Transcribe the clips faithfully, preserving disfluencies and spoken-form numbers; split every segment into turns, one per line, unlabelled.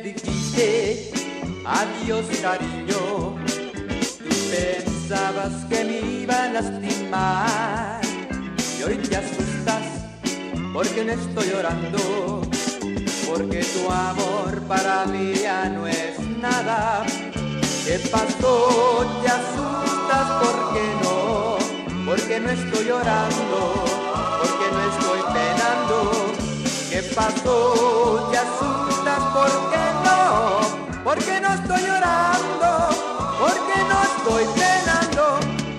dijiste adiós cariño, tú pensabas que me iba a lastimar y hoy te asustas porque no estoy llorando, porque tu amor para mí ya no es nada. ¿Qué pasó? ¿Te asustas? ¿Por qué no? Porque no estoy llorando, porque no estoy penando. ¿Qué pasó? ¿Te asustas? ¿Por qué no? Porque no estoy llorando, porque no estoy penando.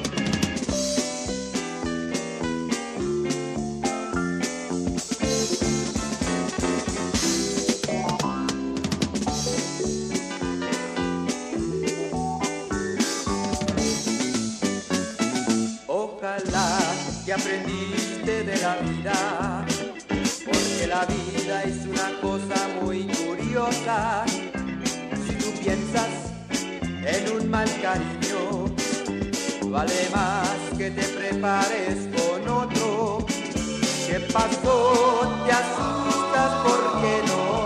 Ojalá que aprendiste de la vida, porque la vida es una cosa muy curiosa. Si tú piensas en un mal cariño, vale más que te prepares con otro. ¿Qué pasó? ¿Te asustas? ¿Por qué no?